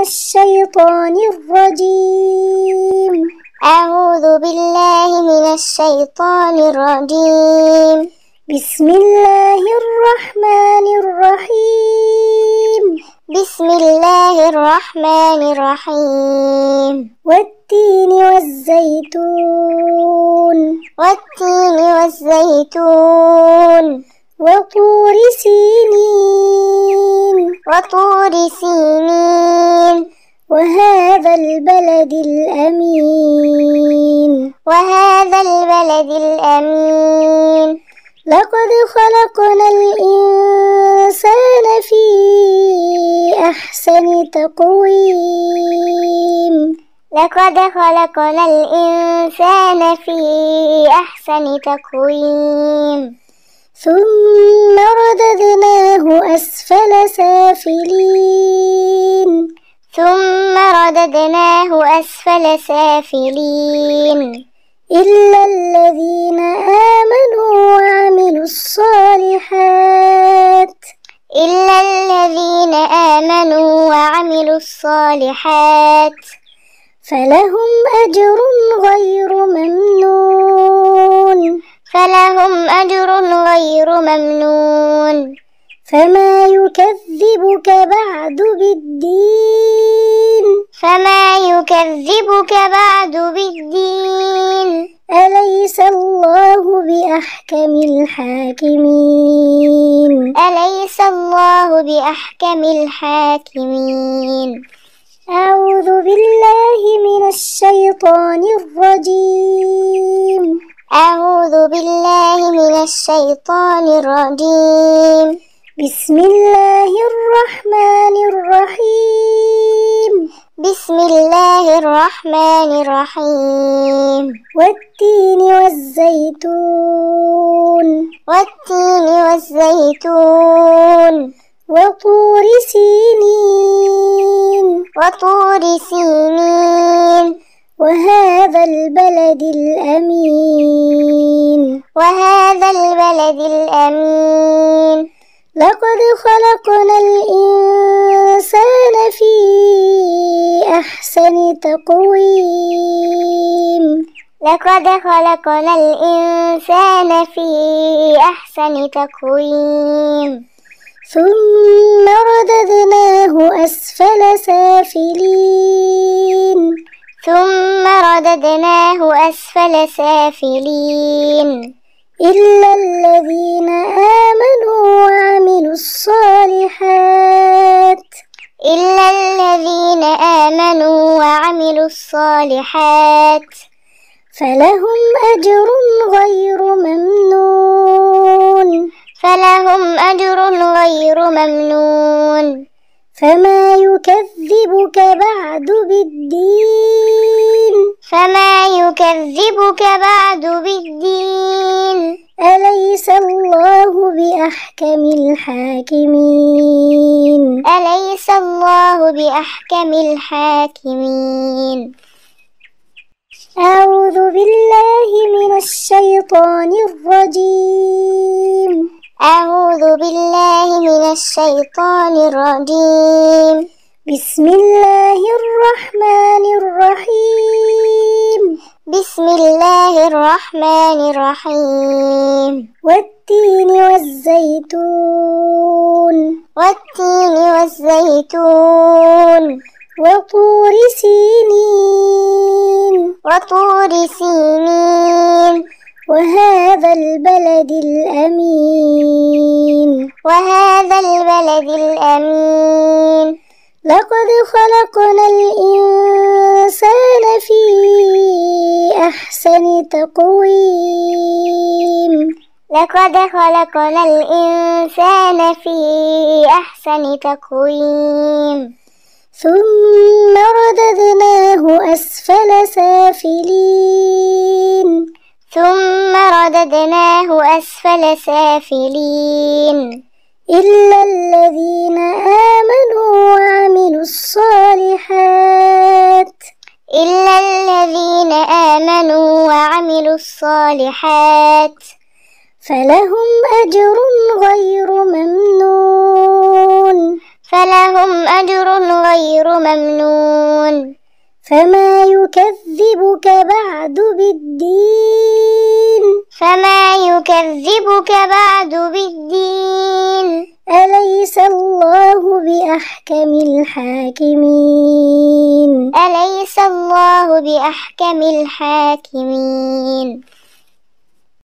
الشيطان الرجيم. أعوذ بالله من الشيطان الرجيم. بسم الله الرحمن الرحيم. بسم الله الرحمن الرحيم. والتين والزيتون. والتين والزيتون. وطور سينين. وطور سينين. وهذا البلد الأمين. وهذا البلد الأمين. لقد خلقنا الإنسان في أحسن تقويم. لقد خلقنا الإنسان في أحسن تقويم. ثم رددناه أسفل سافلين. ثم رددناه أسفل سافلين. إلا الذين آمنوا وعملوا الصالحات. إلا الذين آمنوا وعملوا الصالحات. فلهم أجر غير ممنون. فلهم أجر غير ممنون. فما يكذبك بعد بالدين. فما يكذبك بعد بالدين. أليس الله بأحكم الحاكمين. أليس الله بأحكم الحاكمين. أعوذ بالله من الشيطان الرجيم. أعوذ بالله من الشيطان الرجيم. بسم الله الرحمن الرحيم. بسم الله الرحمن الرحيم. والتين والزيتون. والتين والزيتون. وطور سينين. وطور سينين. وهذا البلد الأمين. وهذا البلد الأمين. لقد خلقنا الإنسان في أحسن تقويم. لقد خلقنا الإنسان في أحسن تقويم. ثم رددناه أسفل سافلين. ثم رددناه أسفل سافلين. إلا الذين آمنوا وعملوا الصالحات. إلا الذين آمنوا وعملوا الصالحات. فلهم أجر غير ممنون. فلهم أجر غير ممنون. فما يكذبك بعد بالدين. فما يكذبك بعد بالدين. أليس الله بأحكم الحاكمين. أليس الله بأحكم الحاكمين. أعوذ بالله من الشيطان الرجيم. أعوذ بالله من الشيطان الرجيم. بسم الله الرحمن الرحيم. بسم الله الرحمن الرحيم. والتين والزيتون. والتين والزيتون. وطور سينين. وطور سينين. وهذا البلد الأمين. وهذا البلد الأمين. لقد خلقنا الإنسان في أحسن تقويم. لقد خلقنا الإنسان في أحسن تقويم. ثم رددناه أسفل سافلين. ثم رددناه أسفل سافلين. إلا الذين آمنوا وعملوا الصالحات. إلا الذين آمنوا وعملوا الصالحات. فلهم أجر غير ممنون. فلهم أجر غير ممنون. فما يكذبك بعد بالدين أليس الله بأحكم الحاكمين